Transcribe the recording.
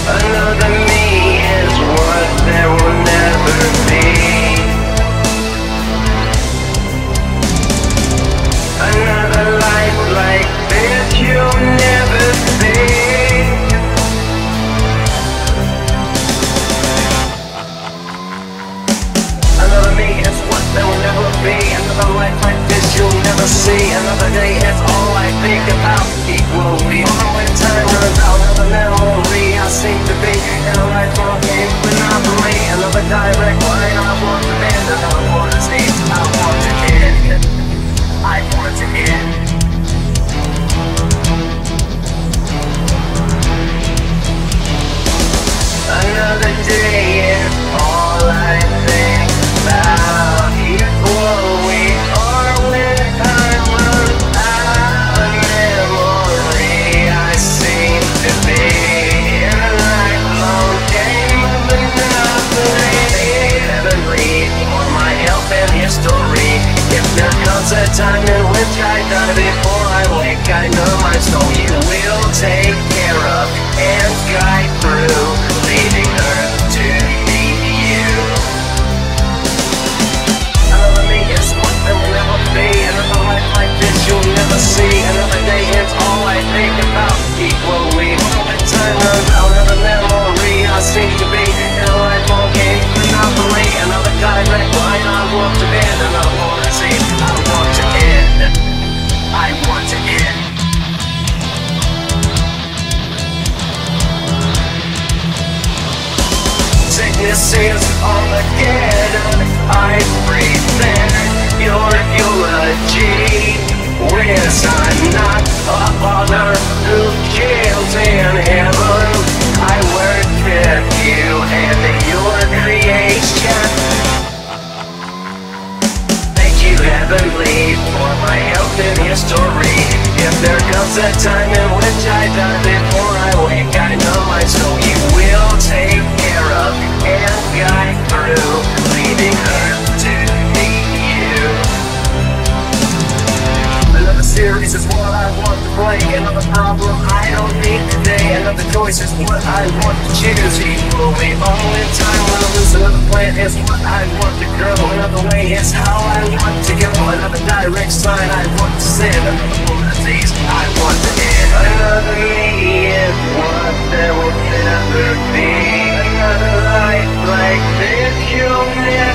Another me is what there will never be. Another life like this you'll never see. Another me is what there will never be. Another life like this you'll never see. Another day is all I think about. Equally, all when time runs out. Another memory I seem to be in a lifelong game monopoly. Another direct line I want to bend. Another want to see. I want to end. I want to end. Another day is all I think about. Equally, or when time runs out. A memory I seem to be in a lifelong game of monopoly. Heavenly for my health and history. If there comes a time in which I die before I wake, I know my soul you will take care of and guide through, leaving Earth to meet you. Another me is what there will never be. Another life like this you'll never see. Another day is all I think about. Equally, when time runs out. Another memory I seem to be in a lifelong game monopoly. Another direct line I want to bend. Another want to see. I want to end. I want to end. Sickness is Armageddon. I breathe in your eulogy. Wish I'm not a father who kills in heaven. I worship you and your creation. Thank you, Heavenly, for my health and history. If there comes a time in which I die before I wake, I know my soul you will take care of and guide through, leaving Earth to meet you. Another series is what I want to play. Another problem I don't need today. Another choice is what I want to choose. Equally, all in time will lose. Another plant is what I want to grow. Another way is how I want to go. Another direct sign I want to send. Another disease I want to end. Another me is what there will never be. Another life like this you'll never